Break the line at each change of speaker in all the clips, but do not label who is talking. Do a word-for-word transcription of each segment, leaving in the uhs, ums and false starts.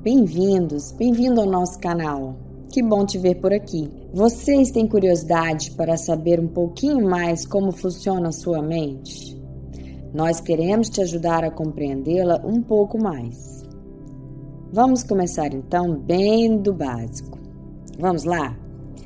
bem-vindos, bem-vindo ao nosso canal. Que bom te ver por aqui. Vocês têm curiosidade para saber um pouquinho mais como funciona a sua mente? Nós queremos te ajudar a compreendê-la um pouco mais. Vamos começar então bem do básico. Vamos lá?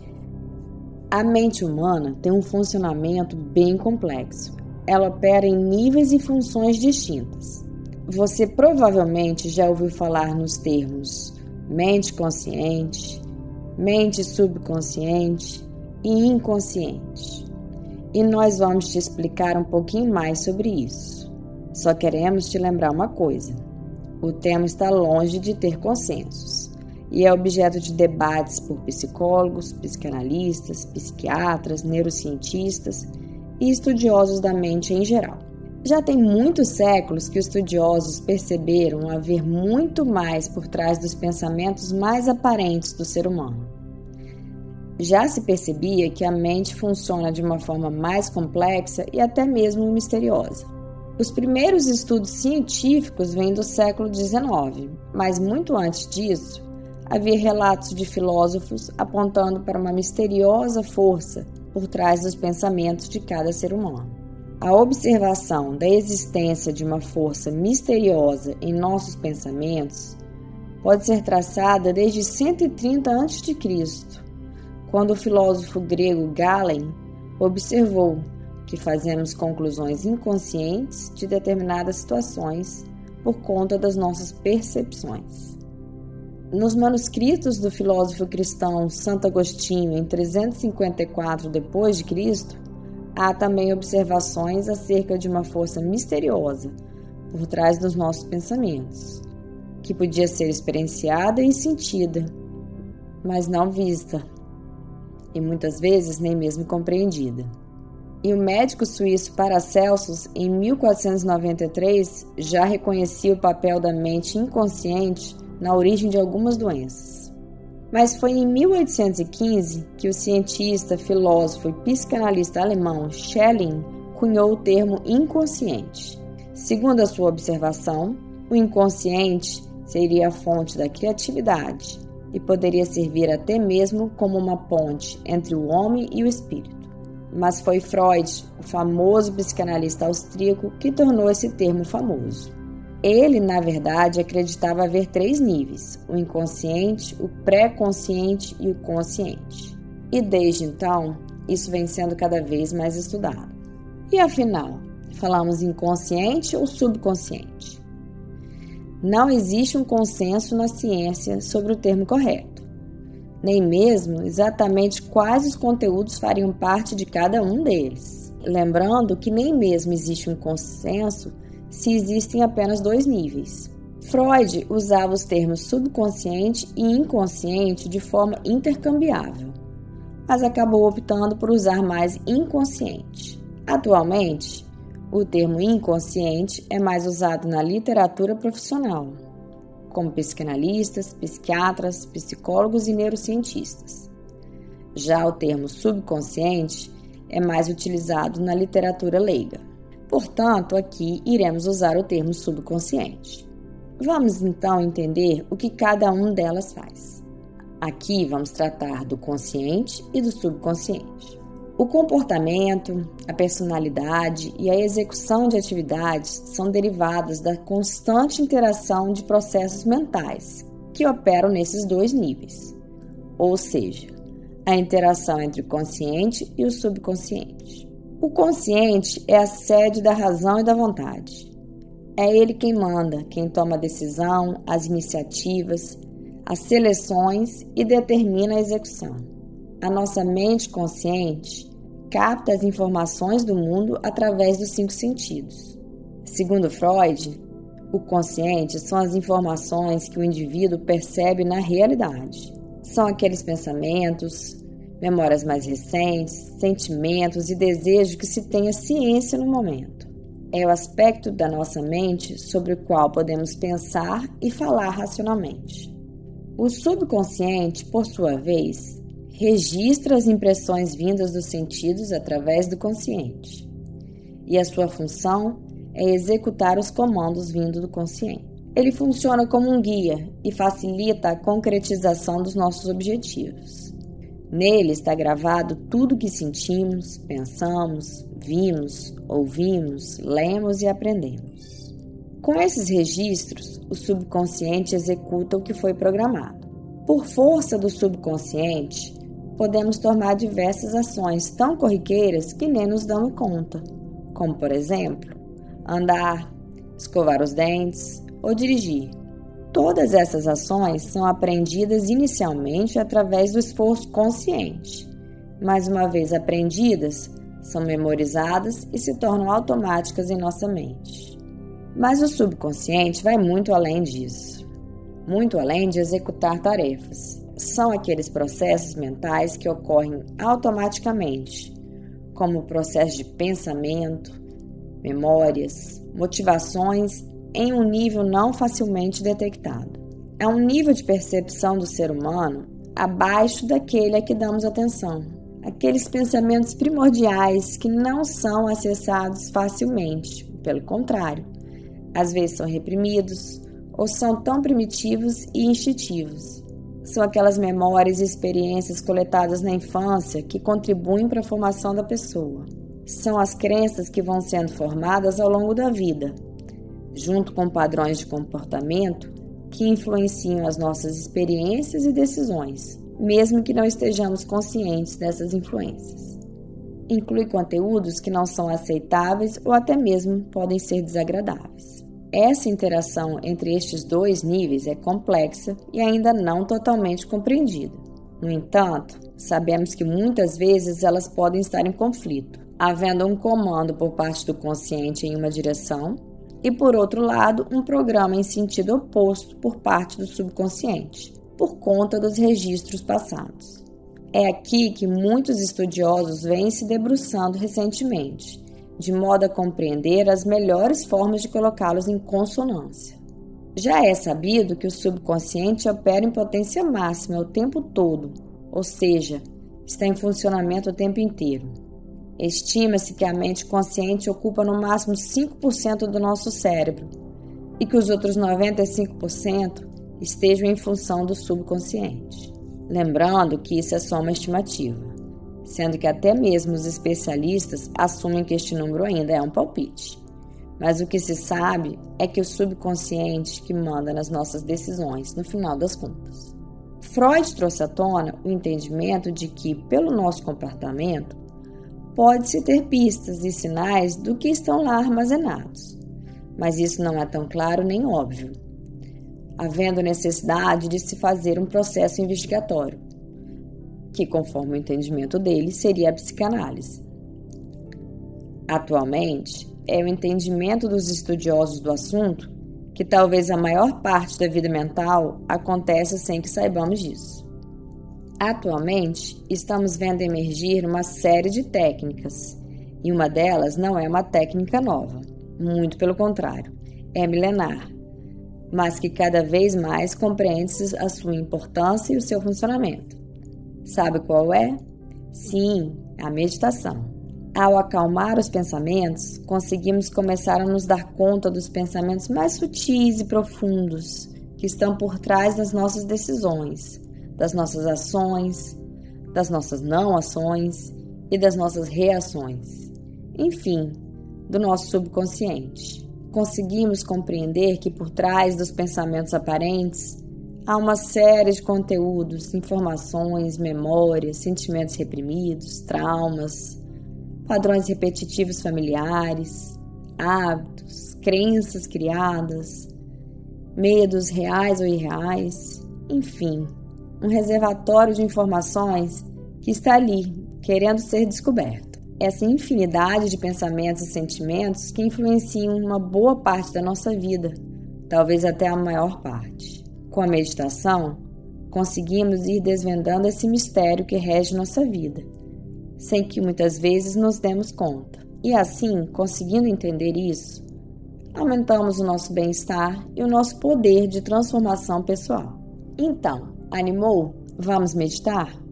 A mente humana tem um funcionamento bem complexo. Ela opera em níveis e funções distintas. Você provavelmente já ouviu falar nos termos mente consciente, mente subconsciente e inconsciente. E nós vamos te explicar um pouquinho mais sobre isso. Só queremos te lembrar uma coisa: o tema está longe de ter consensos e é objeto de debates por psicólogos, psicanalistas, psiquiatras, neurocientistas e estudiosos da mente em geral. Já tem muitos séculos que os estudiosos perceberam haver muito mais por trás dos pensamentos mais aparentes do ser humano. Já se percebia que a mente funciona de uma forma mais complexa e até mesmo misteriosa. Os primeiros estudos científicos vêm do século dezenove, mas muito antes disso, havia relatos de filósofos apontando para uma misteriosa força por trás dos pensamentos de cada ser humano. A observação da existência de uma força misteriosa em nossos pensamentos pode ser traçada desde cento e trinta antes de Cristo, quando o filósofo grego Galen observou que fazemos conclusões inconscientes de determinadas situações por conta das nossas percepções. Nos manuscritos do filósofo cristão Santo Agostinho, em trezentos e cinquenta e quatro depois de Cristo, há também observações acerca de uma força misteriosa por trás dos nossos pensamentos, que podia ser experienciada e sentida, mas não vista, e muitas vezes nem mesmo compreendida. E o médico suíço Paracelsus, em mil quatrocentos e noventa e três, já reconhecia o papel da mente inconsciente na origem de algumas doenças. Mas foi em mil oitocentos e quinze que o cientista, filósofo e psicanalista alemão Schelling cunhou o termo inconsciente. Segundo a sua observação, o inconsciente seria a fonte da criatividade e poderia servir até mesmo como uma ponte entre o homem e o espírito. Mas foi Freud, o famoso psicanalista austríaco, que tornou esse termo famoso. Ele, na verdade, acreditava haver três níveis: o inconsciente, o pré-consciente e o consciente. E desde então, isso vem sendo cada vez mais estudado. E afinal, falamos inconsciente ou subconsciente? Não existe um consenso na ciência sobre o termo correto, nem mesmo exatamente quais os conteúdos fariam parte de cada um deles. Lembrando que nem mesmo existe um consenso se existem apenas dois níveis. Freud usava os termos subconsciente e inconsciente de forma intercambiável, mas acabou optando por usar mais inconsciente. Atualmente, o termo inconsciente é mais usado na literatura profissional, como psicanalistas, psiquiatras, psicólogos e neurocientistas. Já o termo subconsciente é mais utilizado na literatura leiga. Portanto, aqui iremos usar o termo subconsciente. Vamos então entender o que cada um delas faz. Aqui vamos tratar do consciente e do subconsciente. O comportamento, a personalidade e a execução de atividades são derivadas da constante interação de processos mentais que operam nesses dois níveis, ou seja, a interação entre o consciente e o subconsciente. O consciente é a sede da razão e da vontade. É ele quem manda, quem toma a decisão, as iniciativas, as seleções e determina a execução. A nossa mente consciente capta as informações do mundo através dos cinco sentidos. Segundo Freud, o consciente são as informações que o indivíduo percebe na realidade. São aqueles pensamentos, memórias mais recentes, sentimentos e desejos que se tenha ciência no momento. É o aspecto da nossa mente sobre o qual podemos pensar e falar racionalmente. O subconsciente, por sua vez, registra as impressões vindas dos sentidos através do consciente, e a sua função é executar os comandos vindos do consciente. Ele funciona como um guia e facilita a concretização dos nossos objetivos. Nele está gravado tudo o que sentimos, pensamos, vimos, ouvimos, lemos e aprendemos. Com esses registros, o subconsciente executa o que foi programado. Por força do subconsciente, podemos tomar diversas ações tão corriqueiras que nem nos damos conta, como, por exemplo, andar, escovar os dentes ou dirigir. Todas essas ações são aprendidas inicialmente através do esforço consciente, mas uma vez aprendidas, são memorizadas e se tornam automáticas em nossa mente. Mas o subconsciente vai muito além disso, muito além de executar tarefas. São aqueles processos mentais que ocorrem automaticamente, como o processo de pensamento, memórias, motivações em um nível não facilmente detectado. É um nível de percepção do ser humano abaixo daquele a que damos atenção. Aqueles pensamentos primordiais que não são acessados facilmente, pelo contrário, às vezes são reprimidos ou são tão primitivos e instintivos. São aquelas memórias e experiências coletadas na infância que contribuem para a formação da pessoa. São as crenças que vão sendo formadas ao longo da vida, junto com padrões de comportamento que influenciam as nossas experiências e decisões, mesmo que não estejamos conscientes dessas influências. Inclui conteúdos que não são aceitáveis ou até mesmo podem ser desagradáveis. Essa interação entre estes dois níveis é complexa e ainda não totalmente compreendida. No entanto, sabemos que muitas vezes elas podem estar em conflito, havendo um comando por parte do consciente em uma direção e, por outro lado, um programa em sentido oposto por parte do subconsciente, por conta dos registros passados. É aqui que muitos estudiosos vêm se debruçando recentemente, de modo a compreender as melhores formas de colocá-los em consonância. Já é sabido que o subconsciente opera em potência máxima o tempo todo, ou seja, está em funcionamento o tempo inteiro. Estima-se que a mente consciente ocupa no máximo cinco por cento do nosso cérebro e que os outros noventa e cinco por cento estejam em função do subconsciente. Lembrando que isso é só uma estimativa, sendo que até mesmo os especialistas assumem que este número ainda é um palpite. Mas o que se sabe é que o subconsciente que manda nas nossas decisões, no final das contas. Freud trouxe à tona o entendimento de que, pelo nosso comportamento, pode-se ter pistas e sinais do que estão lá armazenados, mas isso não é tão claro nem óbvio, havendo necessidade de se fazer um processo investigatório, que, conforme o entendimento dele, seria a psicanálise. Atualmente, é o entendimento dos estudiosos do assunto que talvez a maior parte da vida mental aconteça sem que saibamos disso. Atualmente, estamos vendo emergir uma série de técnicas, e uma delas não é uma técnica nova, muito pelo contrário, é milenar, mas que cada vez mais compreende-se a sua importância e o seu funcionamento. Sabe qual é? Sim, a meditação. Ao acalmar os pensamentos, conseguimos começar a nos dar conta dos pensamentos mais sutis e profundos que estão por trás das nossas decisões, das nossas ações, das nossas não ações e das nossas reações. Enfim, do nosso subconsciente. Conseguimos compreender que por trás dos pensamentos aparentes há uma série de conteúdos, informações, memórias, sentimentos reprimidos, traumas, padrões repetitivos familiares, hábitos, crenças criadas, medos reais ou irreais, enfim, um reservatório de informações que está ali, querendo ser descoberto. Essa infinidade de pensamentos e sentimentos que influenciam uma boa parte da nossa vida, talvez até a maior parte. Com a meditação, conseguimos ir desvendando esse mistério que rege nossa vida, sem que muitas vezes nos demos conta. E assim, conseguindo entender isso, aumentamos o nosso bem-estar e o nosso poder de transformação pessoal. Então, animou? Vamos meditar?